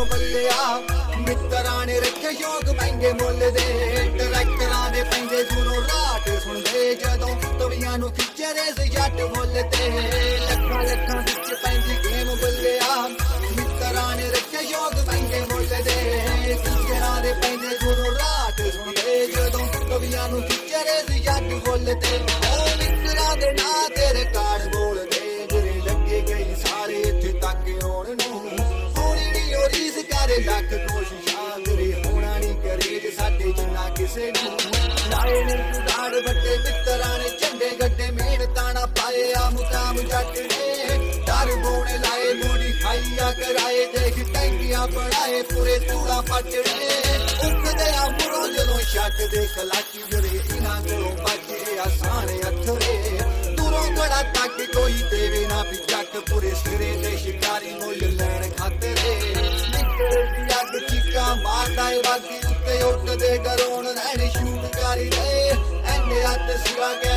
बल्लिया मित्तरां ने रखे शौक महंगे मुल दे ट्रैक्टरां दे पैंदे दूरों राट सुनदे जदों तवियां नूं खिच्चे रेस जट मुल ते लखां लखां विच पैंदी गेम बल्लिया मित्तरां ने रखे शौक महंगे मुल दे ट्रैक्टरां दे पैंदे दूरों राट सुनदे जदों तवियां नूं खिच्चे रेस जट मुल ते ओ मित्तरां दे नां तेरे कार्ड बोल दे ਜਿਹੜੇ ਲੱਗੇ ਗਈ ਸਾਰੇ ਇੱਥੇ ਤੱਕ ਆਉਣ ਨੂੰ ਹੋਣੀ ਨੀ ਉਹ ਰੀਸ ਕਰੇ ਲੱਖ ਕੋਸ਼ਿਸ਼ਾਂ ਤੇਰੇ ਹੋਣਾ ਨੀ ਕਰੇ ਜੇ ਸਾਡੇ ਜਿੰਨਾ ਕਿਸੇ ਨੂੰ ਲਾਏ ਨੇ ਜੁਗਾੜ ਵੱਡੇ ਮਿੱਤਰਾਂ ਨੇ ਝੰਡੇ ਗੱਡੇ ਮਿਹਨਤਾਂ ਪਾਏ ਆ ਮੁਕਾਮ ਜੱਟ ਨੇ ਡਰ ਬੋਣੇ ਲਾਏ ਮੋੜੀ ਖਾਈਆ ਕਰਾਏ ਦੇਖ ਟੈਂਕੀਆਂ ਬਣਾਏ ਪੂਰੇ ਤੂੜਾ ਪੱਟਣੇ ਉੱਠਦੇ ਆ ਮੁਰੋਂ ਜਦੋਂ ਛੱਕ ਦੇ ਕਲਾਚੀ ਜਿਹੜੇ ਇਹਨਾਂ ਕੋਲੋਂ ਬਚੇ ਆਸਾਨ ਅਥਰੇ बड़ा तक कोई देवे ना भी जट पूरे सिरे दे शिकारी मुल लैण खातिर अग चीका मारदा है बाकी उत्ते उठदे डरोण रहने शूट करी दे एने हथ सिरा